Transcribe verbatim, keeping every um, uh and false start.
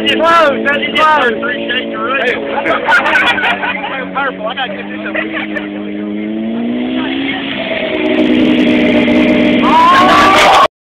That's close. That's close. Three shades of red. Purple. I gotta get this up.